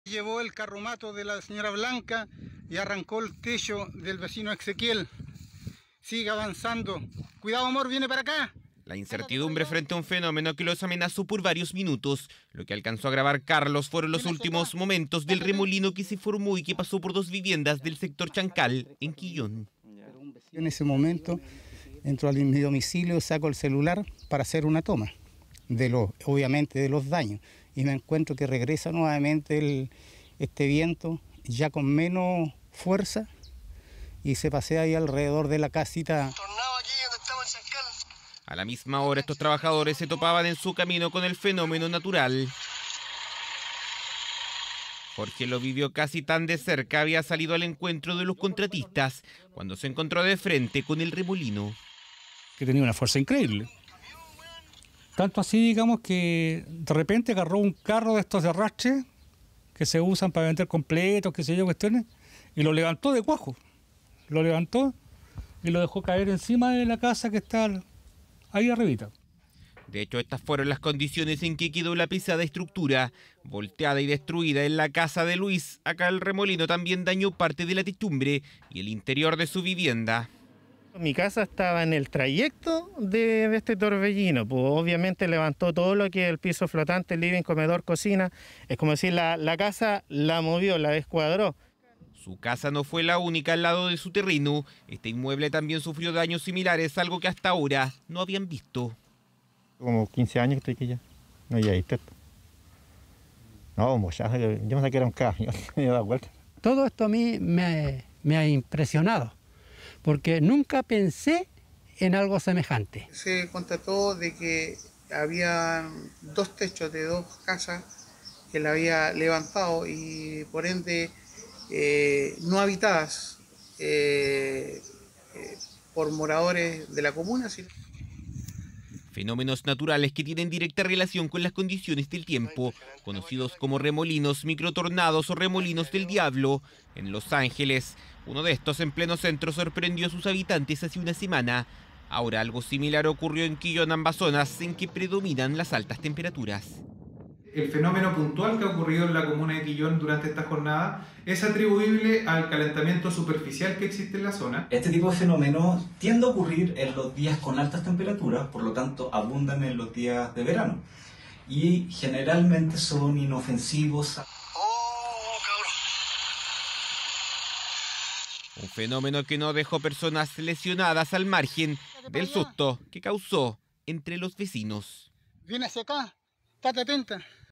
Llevó el carromato de la señora Blanca y arrancó el techo del vecino Ezequiel. Sigue avanzando. Cuidado, amor, viene para acá. La incertidumbre frente a un fenómeno que los amenazó por varios minutos. Lo que alcanzó a grabar Carlos fueron los últimos momentos del remolino que se formó y que pasó por dos viviendas del sector Chancal, en Quillón. En ese momento entro a mi domicilio, saco el celular para hacer una toma, obviamente de los daños. Y me encuentro que regresa nuevamente este viento, ya con menos fuerza, y se pasea ahí alrededor de la casita. A la misma hora, estos trabajadores se topaban en su camino con el fenómeno natural. Jorge lo vivió casi tan de cerca, había salido al encuentro de los contratistas cuando se encontró de frente con el remolino. Que tenía una fuerza increíble. Tanto así, digamos, que de repente agarró un carro de estos de arrastre que se usan para vender completos, qué sé yo, cuestiones, y lo levantó de cuajo. Lo levantó y lo dejó caer encima de la casa que está ahí arribita. De hecho, estas fueron las condiciones en que quedó la pesada estructura, volteada y destruida en la casa de Luis. Acá el remolino también dañó parte de la techumbre y el interior de su vivienda. Mi casa estaba en el trayecto de este torbellino, pues obviamente levantó todo lo que es el piso flotante, living, comedor, cocina. Es como decir, la casa la movió, la descuadró. Su casa no fue la única al lado de su terreno. Este inmueble también sufrió daños similares, algo que hasta ahora no habían visto. Como 15 años que estoy aquí ya. No, ya viste esto. No, ya, yo me saqué era un camión, me he dado vuelta. Todo esto a mí me ha impresionado, porque nunca pensé en algo semejante. Se constató de que había dos techos de dos casas que la había levantado y por ende no habitadas por moradores de la comuna. Fenómenos naturales que tienen directa relación con las condiciones del tiempo, conocidos como remolinos, microtornados o remolinos del diablo. En Los Ángeles, uno de estos en pleno centro sorprendió a sus habitantes hace una semana. Ahora algo similar ocurrió en Quillón, ambas zonas en que predominan las altas temperaturas. El fenómeno puntual que ha ocurrido en la comuna de Quillón durante esta jornada es atribuible al calentamiento superficial que existe en la zona. Este tipo de fenómenos tiende a ocurrir en los días con altas temperaturas, por lo tanto abundan en los días de verano y generalmente son inofensivos. Un fenómeno que no dejó personas lesionadas al margen del susto que causó entre los vecinos. Viene hacia acá, estate atenta.